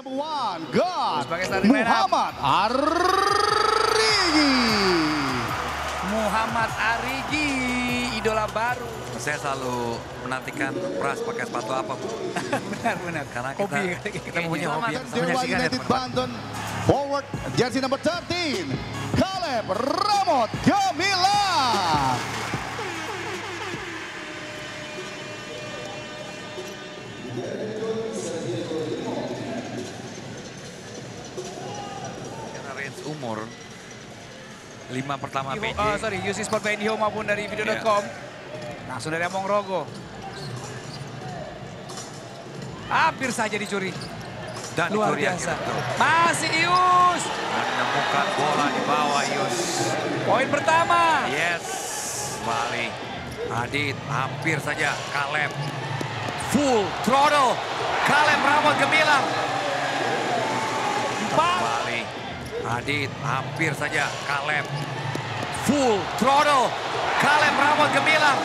one, God, sebagai starting lineup. Muhammad Arigi. Muhammad Arigi, idola baru. Saya selalu menantikan Pras pakai sepatu apa, Bu. Benar-benar. Karena Hobi. kita punya hobi yang Dewa menyaksikan ya, United teman-teman. Banten, forward jersey number 13, Caleb Ramot Gemilang. Karena range umur 5 pertama PJ. UC Sport by Indiho maupun dari video.com. Langsung dari Among Rogo. Hampir saja dicuri. Dan Luar dicuri biasa. akhirnya, betul. Masih Ius. Menemukan bola di bawah Ius. Poin pertama. Yes, balik. Adit, hampir saja Caleb. Full throttle. Caleb Ramot Gemilang. Balik. Adit, hampir saja Caleb. Full throttle. Caleb Ramot Gemilang.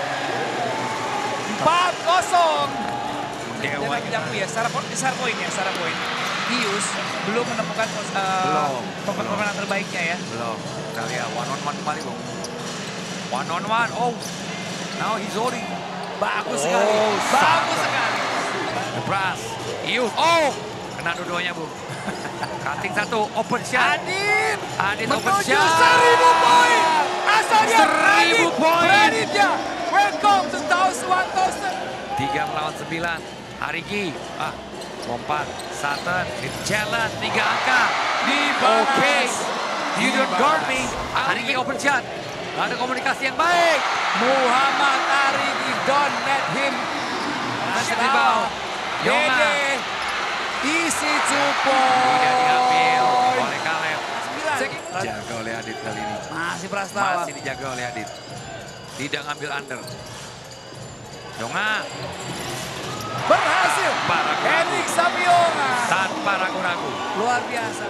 4-0. Dewa Dan tidak ya, secara poin. Ius belum menemukan performa terbaiknya ya. Belum. Kita lihat one on one kembali, Bung. One on one. Oh, now he's holding. Bagus sekali. Bagus sekali. Pras. Ius. Oh, kena dua-duanya, Bu. Cutting satu, open shot. Adit open Menuju shot. 1000 poin. Asalnya 1000 poin. Kreditnya. Welcome to 1000. 3 melawan 9. Arigi. Lompat. Sutton. Challenge. 3 angka. Dibalas. Oke. You don't guard me. Dibalas. Arigi open shot. Ada komunikasi yang baik. Muhammad Arigi, don't let him. Masih rebound. Yonga. Dede. Isi 2 Tidak point. diambil oleh Caleb. 9. Jaga oleh Adit kali ini. Masih Prastawa. Masih dijaga oleh Adit. Tidak ngambil under. Yonga. Berhasil. Tanpa ragu-ragu. Henrik Sabionga. Tanpa ragu-ragu. Luar biasa.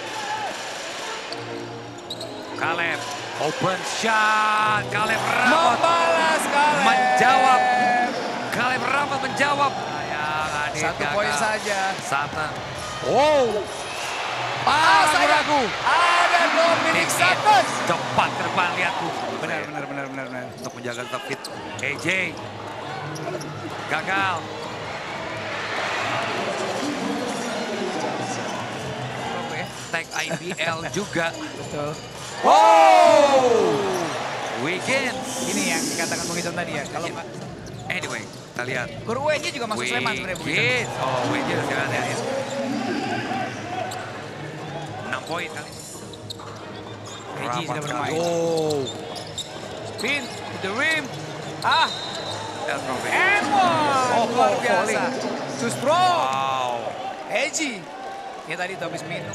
Caleb. Open shot. Caleb Ramot. Membalas Caleb. Menjawab. Caleb Ramot menjawab. Sayang, Adit 1 poin gagal. saja. Sutton. Oh. Ragu-ragu. Ada Dominic Sutton. Cepat ke depan, lihat Bu. Benar. Untuk menjaga tetap fit. AJ. Gagal. Tag IBL juga. Betul. Wow. Wiggins. Ini yang dikatakan Bung Icon tadi ya. Kalau nggak, Anyway, kita lihat. guru WJ juga masuk Sleman sebenarnya Bung Icon. Wiggins. Oh, Wiggins ya. 6 poin kali ini. WJ sudah bermain. Oh. Spin to the rim. That's from Wiggins. And one. Luar biasa. Too strong. Wow. Eji. Ya tadi tuh habis minum.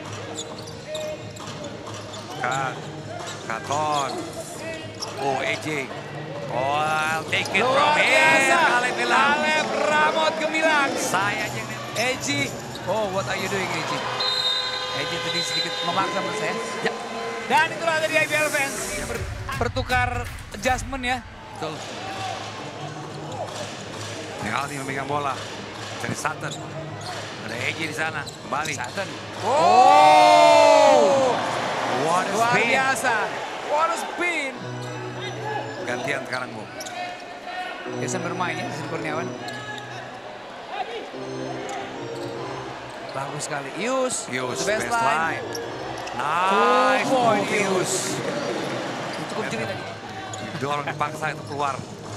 Katon. Oh, AJ. Oh, I'll take it from Luar him. biasa. Caleb bilang. Caleb Ramot Gemilang. Saya aja yang Eji. Oh, what are you doing Eji? Eji tadi sedikit memaksa menurut saya. Ya. Dan itulah tadi IBL fans. Bertukar adjustment ya. Betul. Ini Aldi memegang bola. Dari Sutton. Ada AJ di sana. Kembali. Sutton. Oh! What a Luar spin. biasa. What a spin. Gantian sekarang, Bu. Jason bermain ya, Jason Kurniawan. Bagus sekali. Ius. Yus, the best line. Nice. Point move, Ius. Cukup jeli tadi. Dorong dipaksa itu keluar.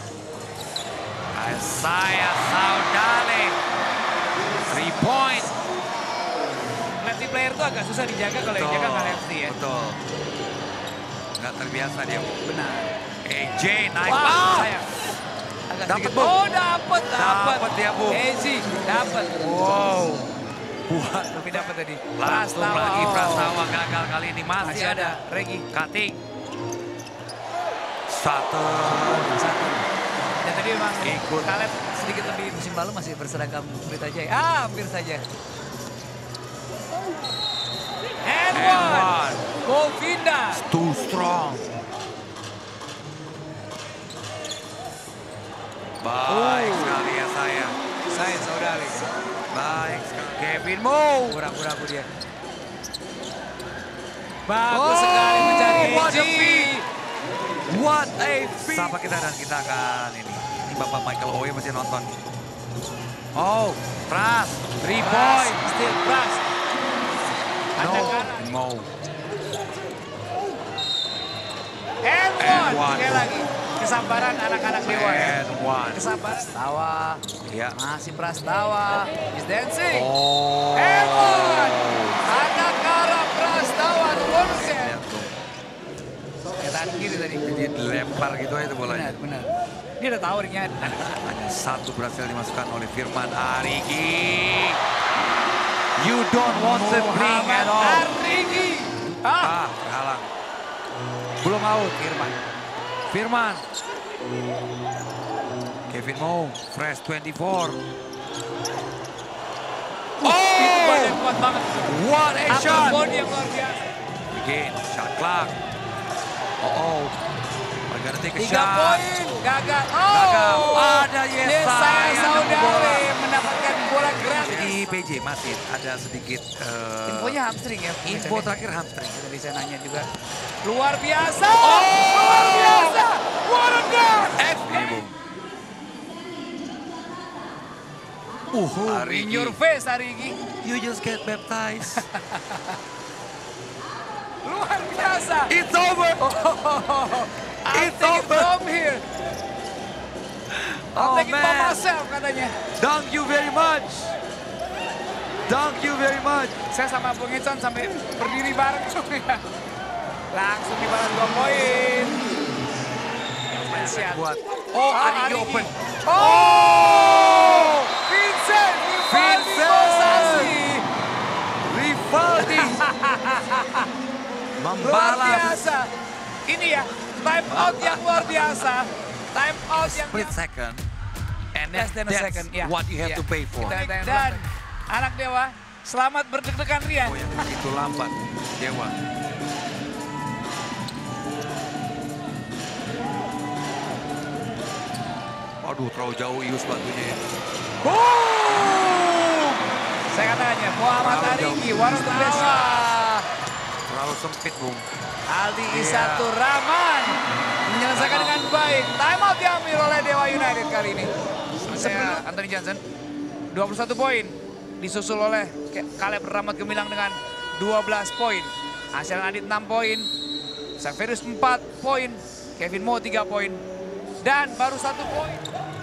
Isaiah Saudale. 3 point. Lefty player tuh agak susah dijaga kalau yang jaga nggak lefty ya. Betul. Nggak terbiasa dia, Bu. Benar. AJ, nice Wow. pass. Sayang. Agak Dapat, sedikit. Bu. Oh dapat. Dapat dia, Bu. Eji dapat. Wow. Buat tapi dapat tadi. Langsung Prastawa. lagi Oh. Prastawa gagal kali ini. Masih ada. Regi. Cutting. Satu. Dan tadi memang Ikut. Caleb sedikit lebih musim lalu masih berseragam Pelita Jaya. Hampir saja. And one. Govinda. Too strong. Baik sekali ya saya. Saya Saudari. Baik sekali. Kevin Mo. Kurang ragu dia. Bagus sekali mencari what a Eji. feat. What a feat. Sapa kita dan kita akan ini. Ini Bapak Michael Owe masih nonton. Oh, Pras. 3 point. Still Pras. No, Anak-anak. Mo. And And one. one. Sekali lagi. Kesabaran anak-anak Dewa ya. And one. Kesabaran. Prastawa. Ya. Masih Prastawa. He's dancing. Oh. And one. Anak-anak Prastawa. Turunkan. Kelihatan kiri tadi. Jadi dilempar gitu aja tuh bolanya. Benar. Dia udah tahu ringnya. Hanya satu berhasil dimasukkan oleh Firman Arigi. You don't want the ring at all. Arigi. Terhalang. Belum out Firman. Kevin Mo, fresh 24. Itu badan kuat banget. What a Upper shot. body yang luar biasa. Again, shot clock. Oh. We're gonna take a 3 shot. poin. Gagal. Gagal. Ada Yesaya Yesaya yang Saudari bola. mendapatkan bola gratis. Di PJ masih ada sedikit Infonya hamstring ya. info terakhir hamstring. Tadi saya nanya juga. Luar biasa. Luar biasa. What a dunk. In your face, Arigi. You just get baptized. Luar biasa. It's over. I'll It's take it over. from here. I'll Oh, take it by man. myself katanya. Thank you very much. Thank you very much. Saya sama Bung Icon sampai berdiri bareng tuh ya. Langsung dibalas 2 poin. Siap. Buat. Oh, Arigi open. Oh, Vincent Mosasi. Rivaldi. Luar Membalas. biasa. Ini ya, time out yang luar biasa. Time out yang Split second. And less than a that's second. Ya. what you have Ya. to pay for. Dan anak Dewa, selamat berdeg-degan Rian. Oh, yang begitu lambat. Dewa. Aduh, terlalu jauh Ius batunya. Boom! Saya katanya, Muhammad Terlalu Arigi, jauh. one of the best shot. Terlalu sempit, Bung. Aldi Iya. Isatur Rahman menyelesaikan dengan baik. Time out diambil oleh Dewa United kali ini. Saya Anthony Johnson, 21 poin. Disusul oleh Caleb Rahmat Gemilang dengan 12 poin. Hasil Adit 6 poin. Xaverius 4 poin. Kevin Mo 3 poin. Dan baru 1 poin.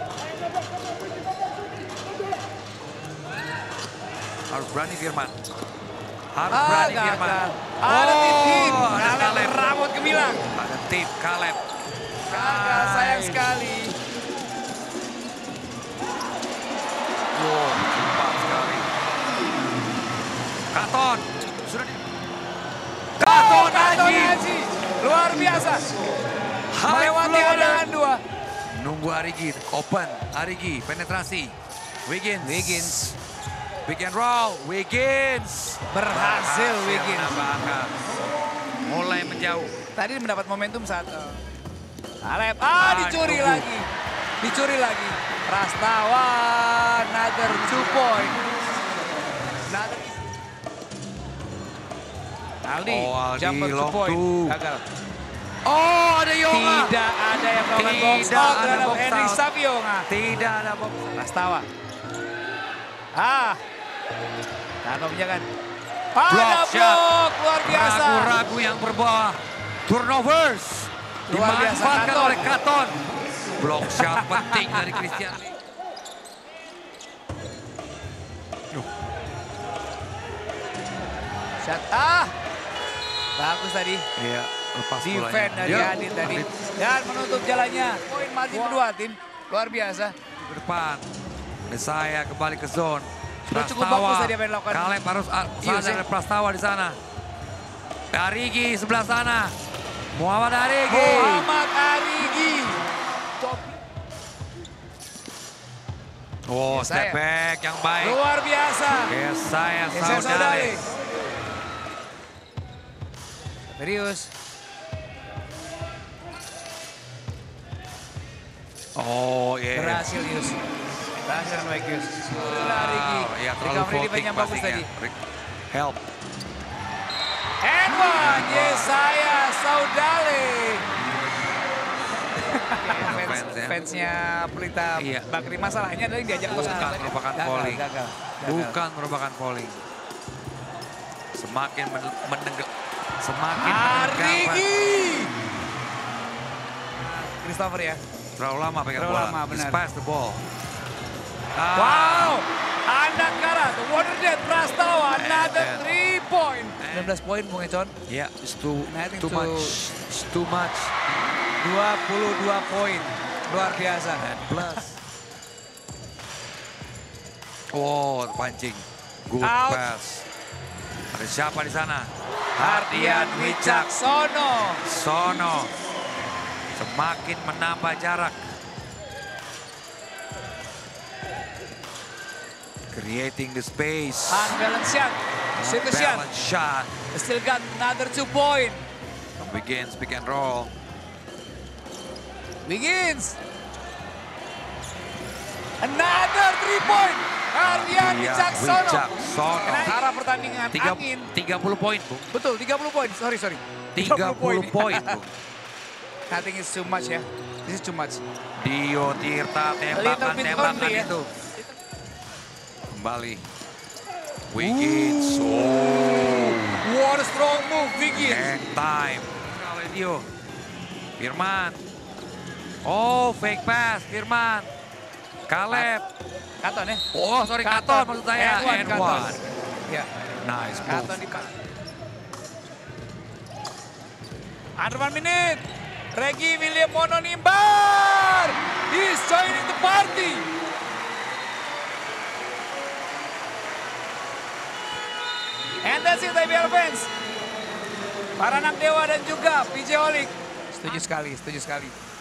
Harus berani Firman. Harus berani Firman. Ada tip. Ada Caleb Caleb. Rahmat Gemilang. Ada tip Caleb. Gagal, sayang sekali. Wow, cepat sekali. Katon. Sudah di... Katon Aji. Luar biasa. Melewati hadangan 2. Nunggu Arigi. Open. Arigi. Penetrasi. Wiggins. Pick and roll. Wiggins. Berhasil Wiggins. menambah angka. Mulai menjauh. Tadi mendapat momentum saat Caleb. Dicuri tunggu. lagi. Dicuri lagi. Prastawa. Another 2 point. Aldi. Aldi, Jumper 2 long point. two. Gagal. Oh, ada Yonga. Tidak ada yang melakukan box Tidak out ada terhadap box Henry out. Savionga. Tidak ada box. Prastawa. Tanpa menjaga. Block Ada shot. blok. Luar biasa. Ragu-ragu yang berbuah. Turnovers. Luar biasa, Dimanfaatkan Katon. oleh Katon. Block shot penting dari Christian Lee. Shot. Bagus tadi. Iya, lepas Defend dari Ya, Adit tadi. Adit Dan menutup jalannya. Poin masih berdua tim. Luar biasa. ke depan. Desaya kembali ke zone. Sudah cukup bagus tadi apa yang dilakukan. Caleb harus Iya, sadar sih. Prastawa di sana. Arigi sebelah sana. Muhammad Arigi. Muhammad Arigi. Oh, Yesaya. step back yang baik. Luar biasa. Yesaya Yesaya Saudade. Saudade. Serius. Oh, iya. Berhasil Yus. Berhasil Wegius. Rigi. Ya terlalu Recovery floating defense yang bagus passingnya. tadi. Help. And one, Yesaya Saudale. Fans ya. Fansnya Pelita Iya. Bakri masalahnya adalah yang diajak kosong. Bukan merupakan falling. Gagal. Bukan merupakan falling. Semakin semakin Rigi. Christopher ya. Terlalu lama pegang Terlalu bola. lama, benar. Just pass the ball. Wow. Andakara, Wonderjet Prastawa, another And- 3 point. 19 poin Bung Econ. Yeah, it's too Nothing too to- much. It's too much. 22 poin. Luar biasa. And plus. Oh, pancing. Good Out. pass. Ada siapa di sana? Hardian Wicaksono. Sono. Semakin menambah jarak. Creating the space. Unbalanced shot. Shoot the shot. Balance shot. Still got another 2 point. Begins pick and roll. Begins. Another 3 point. Hardian Wicaksono. Wicaksono. Arah pertandingan angin. 30 poin, Bung. Betul, 30 poin. Sorry. 30 poin, Bung. I think it's too much ya. This is too much. Dio Tirta Little bit tembakan only ya. itu. Kembali. Wiggins. Oh. What a strong move, Wiggins. Hang time. Oleh Dio. Firman. Oh, fake pass Firman. Caleb. Katon ya. Oh, sorry Katon maksud saya. And Katon. one. Ya, Nice Katon move. di Under 1 minute. Regi William Mono nimbar. He's joining the party. And that's it, IBL fans. Para anak dewa dan juga PJ Holik. Setuju sekali.